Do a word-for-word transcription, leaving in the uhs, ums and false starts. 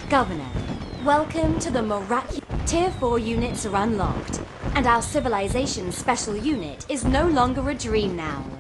Governor, welcome to the miraculous... Tier four units are unlocked, and our civilization's special unit is no longer a dream now.